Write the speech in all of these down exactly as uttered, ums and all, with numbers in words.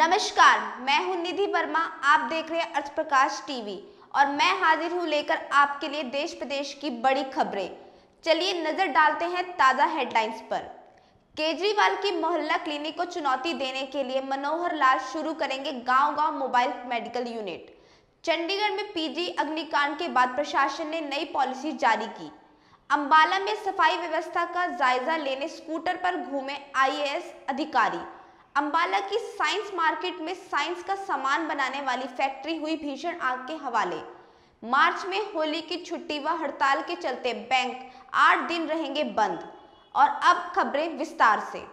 नमस्कार, मैं हूं निधि वर्मा। आप देख रहे हैं अर्थ प्रकाश टीवी और मैं हाजिर हूं लेकर आपके लिए देश प्रदेश की बड़ी खबरें। चलिए नजर डालते हैं ताजा हेडलाइंस पर। केजरीवाल की मोहल्ला क्लिनिक को चुनौती देने के लिए मनोहर लाल शुरू करेंगे गांव-गांव मोबाइल मेडिकल यूनिट। चंडीगढ़ में पीजी अग्निकांड के बाद प्रशासन ने नई पॉलिसी जारी की। अंबाला में सफाई व्यवस्था का जायजा लेने स्कूटर पर घूमे आईएएस अधिकारी। अंबाला की साइंस मार्केट में साइंस का सामान बनाने वाली फैक्ट्री हुई भीषण आग के हवाले। मार्च में होली की छुट्टी व हड़ताल के चलते बैंक आठ दिन रहेंगे बंद। और अब खबरें विस्तार से।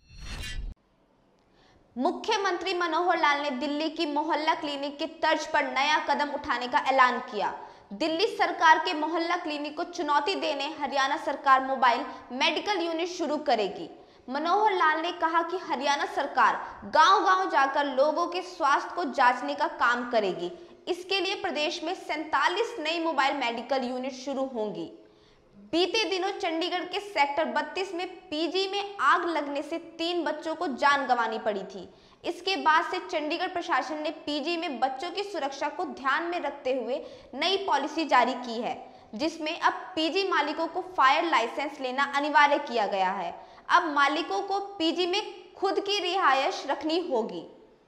मुख्यमंत्री मनोहर लाल ने दिल्ली की मोहल्ला क्लिनिक के तर्ज पर नया कदम उठाने का ऐलान किया। दिल्ली सरकार के मोहल्ला क्लिनिक को चुनौती देने हरियाणा सरकार मोबाइल मेडिकल यूनिट शुरू करेगी। मनोहर लाल ने कहा कि हरियाणा सरकार गांव-गांव जाकर लोगों के स्वास्थ्य को जांचने का काम करेगी। इसके लिए प्रदेश में सैंतालीस नई मोबाइल मेडिकल यूनिट शुरू होंगी। बीते दिनों चंडीगढ़ के सेक्टर बत्तीस में पीजी में आग लगने से तीन बच्चों को जान गंवानी पड़ी थी। इसके बाद से चंडीगढ़ प्रशासन ने पीजी में बच्चों की सुरक्षा को ध्यान में रखते हुए नई पॉलिसी जारी की है, जिसमें अब पीजी मालिकों को फायर लाइसेंस लेना अनिवार्य किया गया है। अब मालिकों को पीजी में खुद की रिहायश रखनी होगी।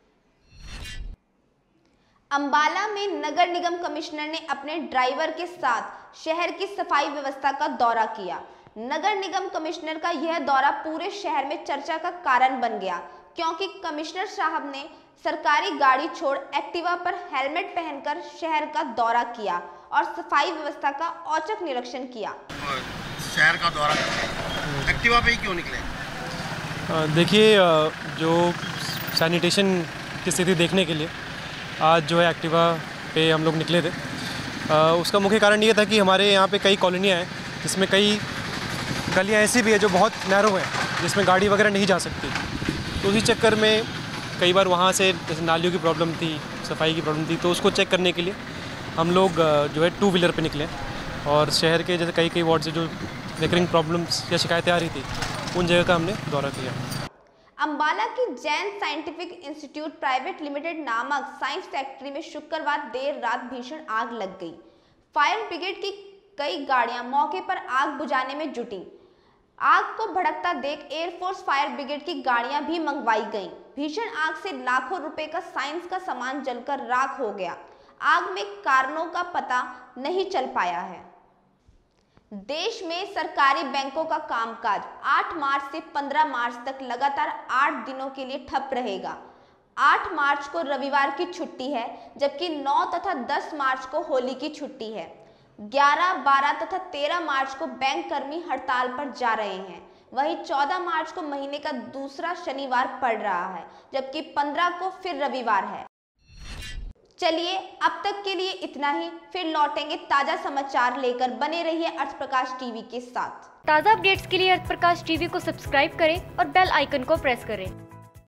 अंबाला में नगर निगम कमिश्नर ने अपने ड्राइवर के साथ शहर की सफाई व्यवस्था का दौरा किया। नगर निगम कमिश्नर का यह दौरा पूरे शहर में चर्चा का कारण बन गया, क्योंकि कमिश्नर साहब ने सरकारी गाड़ी छोड़ एक्टिवा पर हेलमेट पहनकर शहर का दौरा किया और सफाई व्यवस्था का औचक निरीक्षण किया। शहर का दौरा एक्टिवा पे ही क्यों निकले? देखिए, जो सैनिटेशन की स्थिति देखने के लिए आज जो है एक्टिवा पे हम लोग निकले थे। आ, उसका मुख्य कारण ये था कि हमारे यहाँ पे कई कॉलोनियाँ हैं जिसमें कई गलियाँ ऐसी भी है जो बहुत नैरो हैं, जिसमें गाड़ी वगैरह नहीं जा सकती। तो उसी चक्कर में कई बार वहाँ से जैसे नालियों की प्रॉब्लम थी, सफाई की प्रॉब्लम थी, तो उसको चेक करने के लिए हम लोग जो है टू व्हीलर पे निकले और शहर के जैसे कई कई वार्ड से जो रिकरिंग प्रॉब्लम्स या शिकायतें आ रही थी, उन जगह का हमने दौरा किया। अंबाला की Jain scientific institute private limited नामक साइंस फैक्ट्री में शुक्रवार देर रात भीषण आग लग गई। फायर ब्रिगेड की कई गाड़ियां मौके पर आग बुझाने में जुटी। आग को भड़कता देख एयरफोर्स फायर ब्रिगेड की गाड़ियां भी मंगवाई गईं। भीषण आग से लाखों रुपए का साइंस का सामान जलकर राख हो गया। आग में कारणों का पता नहीं चल पाया है। देश में सरकारी बैंकों का कामकाज आठ मार्च से पंद्रह मार्च तक लगातार आठ दिनों के लिए ठप रहेगा। आठ मार्च को रविवार की छुट्टी है, जबकि नौ तथा दस मार्च को होली की छुट्टी है। ग्यारह, बारह तथा तेरह मार्च को बैंक कर्मी हड़ताल पर जा रहे हैं। वहीं चौदह मार्च को महीने का दूसरा शनिवार पड़ रहा है, जबकि पंद्रह को फिर रविवार है। चलिए अब तक के लिए इतना ही, फिर लौटेंगे ताजा समाचार लेकर। बने रहिए अर्थ प्रकाश टीवी के साथ। ताजा अपडेट्स के लिए अर्थ प्रकाश टीवी को सब्सक्राइब करें और बेल आइकन को प्रेस करें।